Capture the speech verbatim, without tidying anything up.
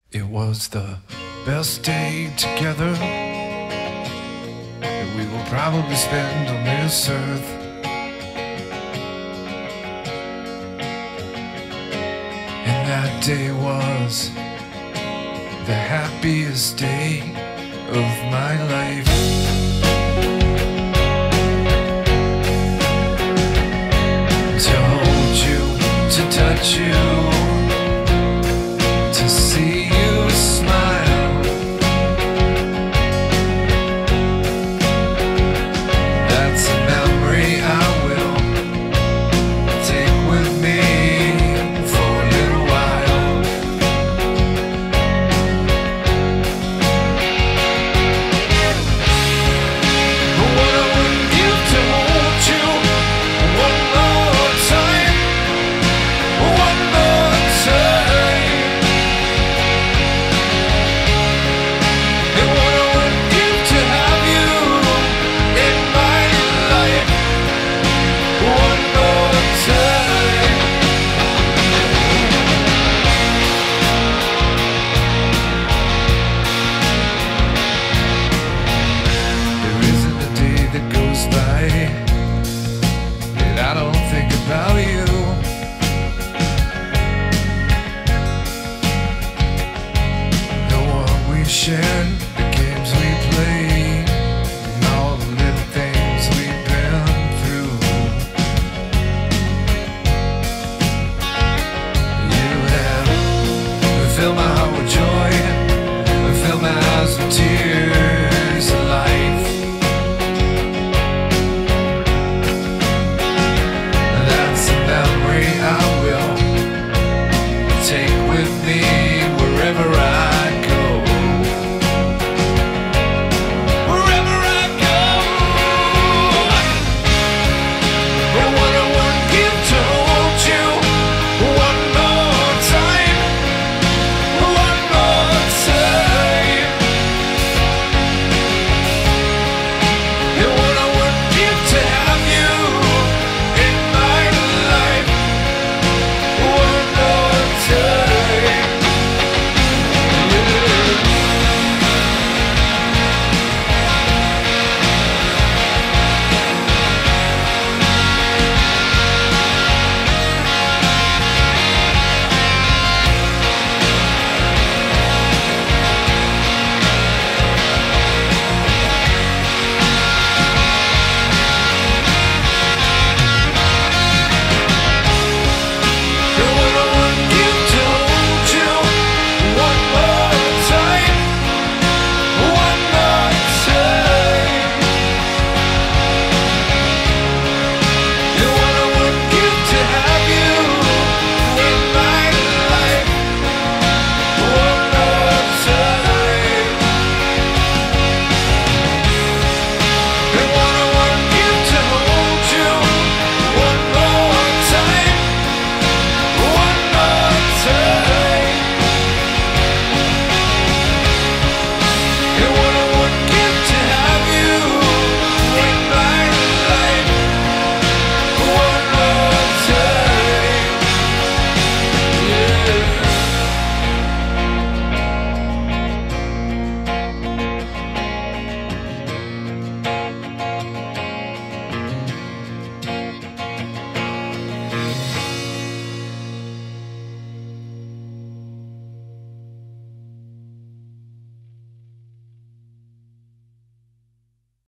It was the best day together that we will probably spend on this earth. And that day was the happiest day of my life. To hold you, to touch you, to see you smile. That's a memory I will take with me for a little while. What I would give to hold you one more time, one more time. And what I would give to have you in my life one more time. There isn't a day that goes by that I don't think about you. The one we shared, the